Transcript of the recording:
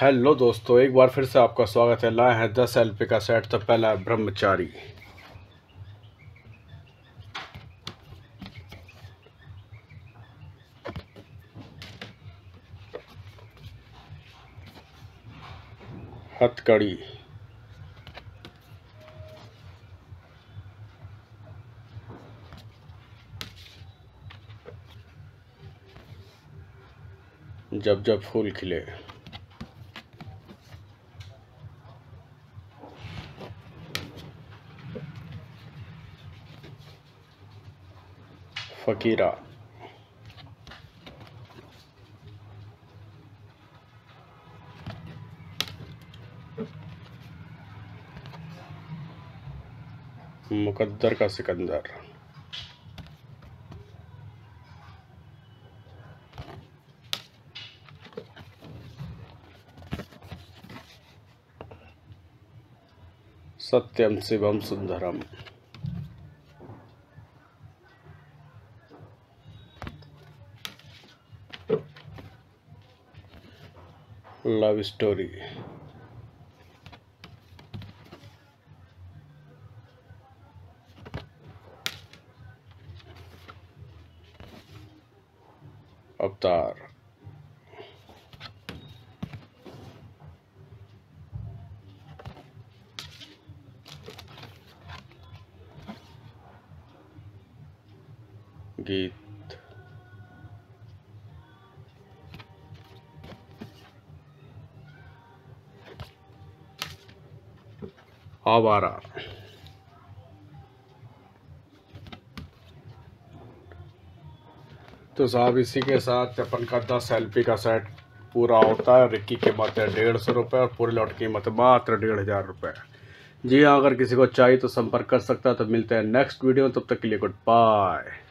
Hello दोस्तों, एक बार फिर से आपका स्वागत है। लाए हैं 10 LP का सेट। तो पहला है ब्रह्मचारी, हथकड़ी, जब जब फूल खिले, फकीरा, मुकद्दर का सिकंदर, सत्यम शिवम सुंदरम, लव स्टोरी, अवतार, गीत, आवारा। तो साहब, इसी के साथ अपन का 10 LP का सेट पूरा होता है। रिक्की कीमत है 150 रुपये और पूरी लौट कीमत मात्र 1500 रुपये। जी हाँ, अगर किसी को चाहिए तो संपर्क कर सकता है। तो मिलते हैं नेक्स्ट वीडियो, तब तक के लिए गुड बाय।